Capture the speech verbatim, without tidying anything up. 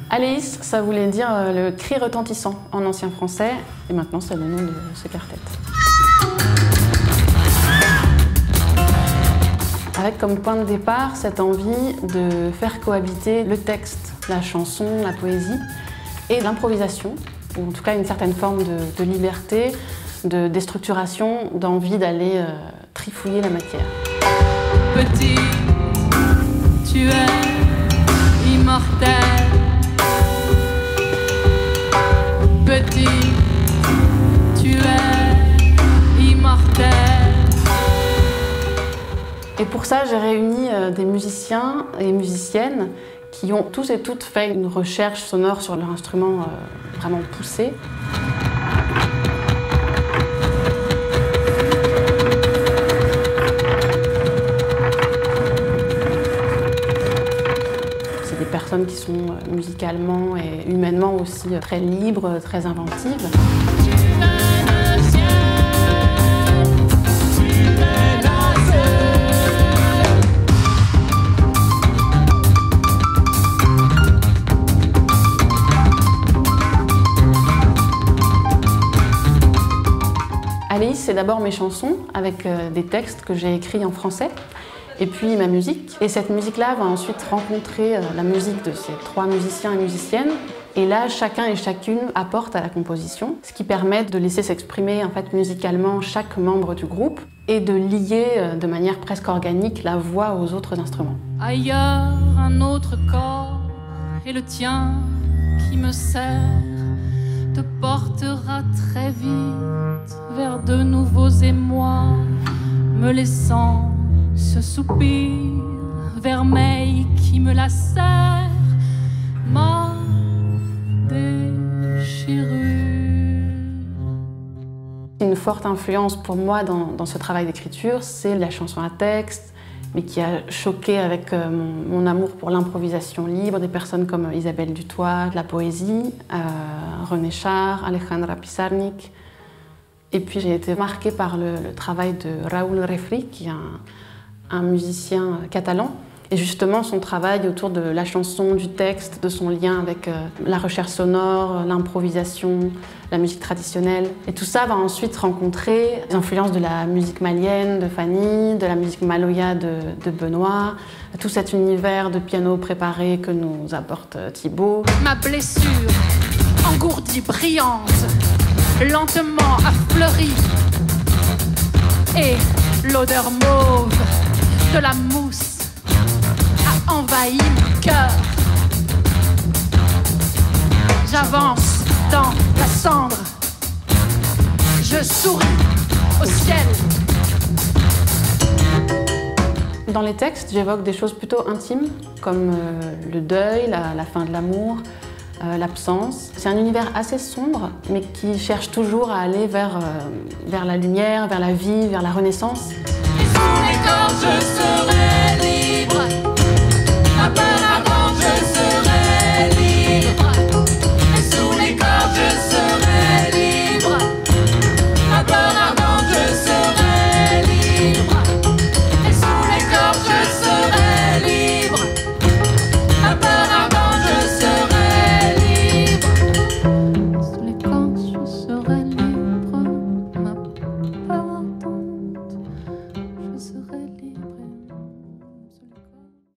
Aléis, ça voulait dire le cri retentissant en ancien français, et maintenant c'est le nom de ce quartet. Avec comme point de départ cette envie de faire cohabiter le texte, la chanson, la poésie et l'improvisation, ou en tout cas une certaine forme de, de liberté, de déstructuration, d'envie d'aller euh, trifouiller la matière. Petit, tu es immortel. Petit, tu es immortel. Et pour ça, j'ai réuni des musiciens et musiciennes qui ont tous et toutes fait une recherche sonore sur leur instrument vraiment poussée. C'est des personnes qui sont musicalement et humainement aussi très libres, très inventives. Aléis, c'est d'abord mes chansons, avec euh, des textes que j'ai écrits en français, et puis ma musique. Et cette musique-là va ensuite rencontrer euh, la musique de ces trois musiciens et musiciennes. Et là, chacun et chacune apporte à la composition, ce qui permet de laisser s'exprimer en fait, musicalement chaque membre du groupe et de lier euh, de manière presque organique la voix aux autres instruments. Ailleurs, un autre corps, et le tien qui me serre, te portera très vite vers de nouveaux émois, me laissant ce soupir vermeil qui me lacère, ma déchirure. Une forte influence pour moi dans, dans ce travail d'écriture, c'est la chanson à texte, mais qui a choqué avec euh, mon, mon amour pour l'improvisation libre, des personnes comme Isabelle Dutoit, de la poésie, euh, René Char, Alejandra Pizarnik. Et puis j'ai été marquée par le, le travail de Raúl Refri, qui est un, un musicien catalan. Et justement son travail autour de la chanson, du texte, de son lien avec euh, la recherche sonore, l'improvisation, la musique traditionnelle. Et tout ça va ensuite rencontrer les influences de la musique malienne de Fanny, de la musique maloya de, de Benoît, tout cet univers de piano préparé que nous apporte Thibaut. Ma blessure, engourdie, brillante, lentement affleurie, et l'odeur mauve de la mousse envahit mon cœur. J'avance dans la cendre, je souris au ciel. Dans les textes, j'évoque des choses plutôt intimes, comme euh, le deuil, la, la fin de l'amour, euh, l'absence. C'est un univers assez sombre, mais qui cherche toujours à aller vers, euh, vers la lumière, vers la vie, vers la renaissance. Et sous les corps, je serai